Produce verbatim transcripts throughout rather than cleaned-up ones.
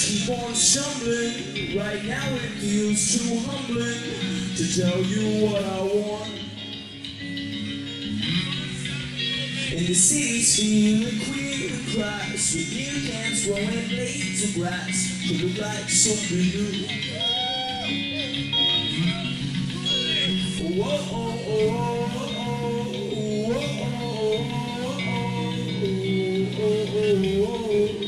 keep on stumbling. Right now it feels too humbling to tell you what I want. And the city's feeling queer and cries, with beer cans throwing blades of grass to look like something new. Whoa, oh, oh, oh, oh, whoa, oh, oh, oh, oh, oh.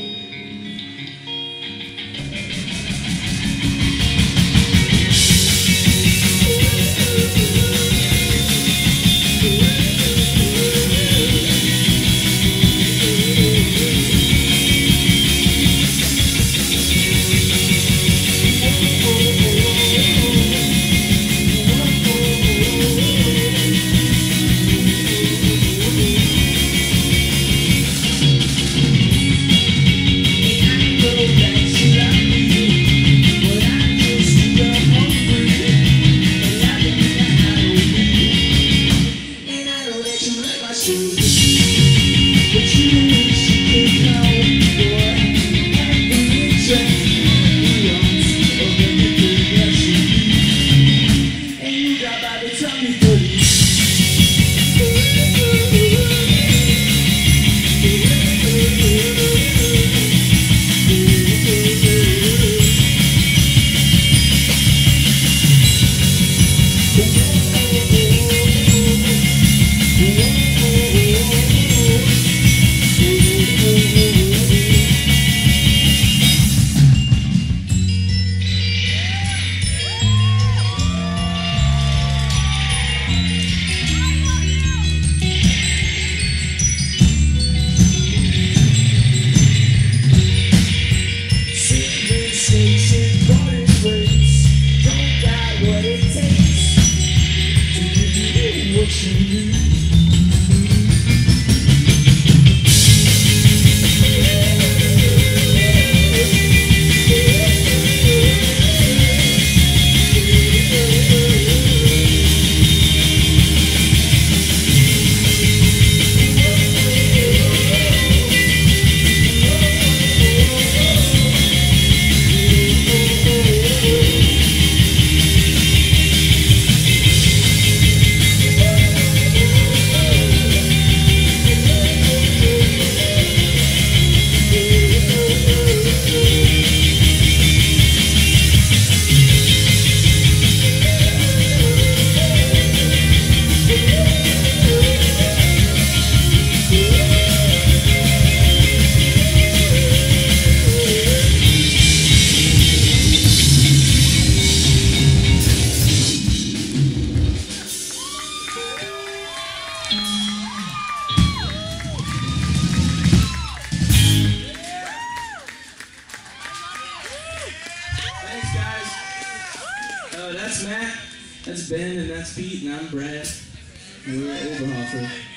That's Matt, that's Ben, and that's Pete, and I'm Brad, and we're Oberhofer.